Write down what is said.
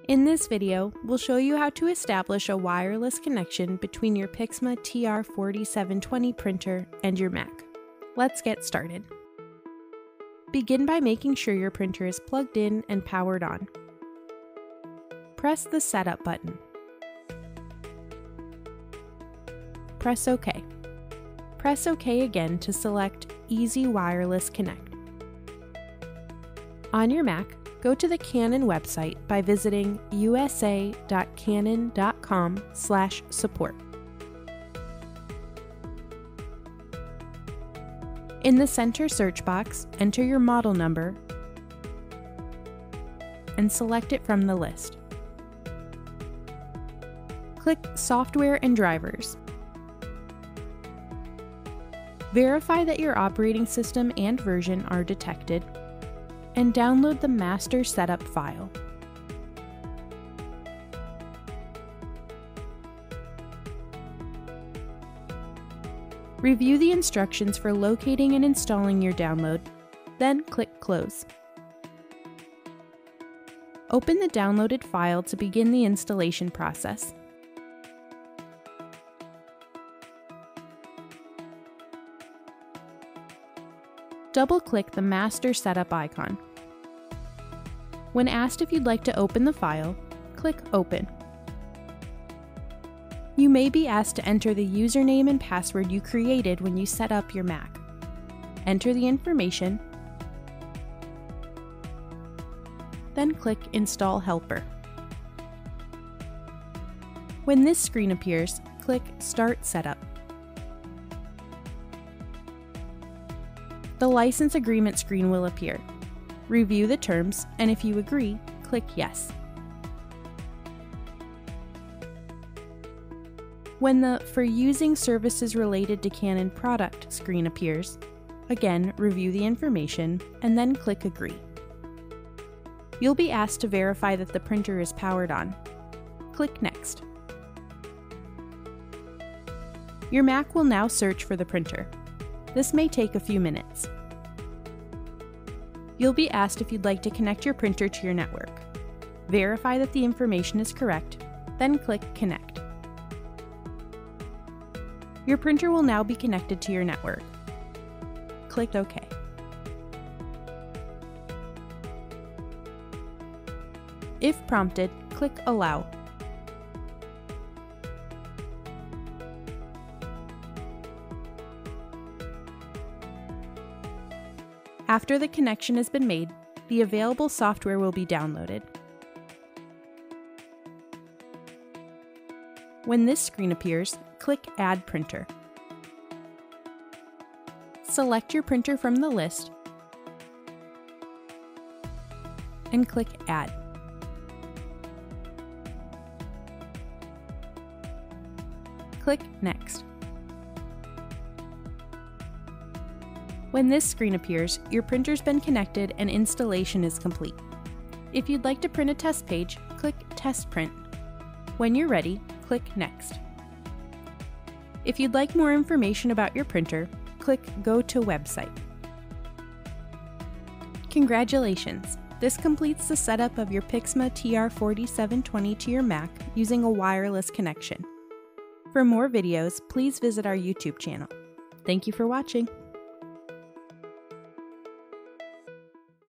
In this video, we'll show you how to establish a wireless connection between your PIXMA TR4720 printer and your Mac. Let's get started. Begin by making sure your printer is plugged in and powered on. Press the Setup button. Press OK. Press OK again to select Easy Wireless Connect. On your Mac, go to the Canon website by visiting usa.canon.com/support. In the center search box, enter your model number and select it from the list. Click Software and Drivers. Verify that your operating system and version are detected, and download the master setup file. Review the instructions for locating and installing your download, then click Close. Open the downloaded file to begin the installation process. Double-click the Master Setup icon. When asked if you'd like to open the file, click Open. You may be asked to enter the username and password you created when you set up your Mac. Enter the information, then click Install Helper. When this screen appears, click Start Setup. The license agreement screen will appear. Review the terms, and if you agree, click Yes. When the For Using Services Related to Canon Product screen appears, again review the information and then click Agree. You'll be asked to verify that the printer is powered on. Click Next. Your Mac will now search for the printer. This may take a few minutes. You'll be asked if you'd like to connect your printer to your network. Verify that the information is correct, then click Connect. Your printer will now be connected to your network. Click OK. If prompted, click Allow. After the connection has been made, the available software will be downloaded. When this screen appears, click Add Printer. Select your printer from the list and click Add. Click Next. When this screen appears, your printer's been connected and installation is complete. If you'd like to print a test page, click Test Print. When you're ready, click Next. If you'd like more information about your printer, click Go to Website. Congratulations! This completes the setup of your PIXMA TR4720 to your Mac using a wireless connection. For more videos, please visit our YouTube channel. Thank you for watching.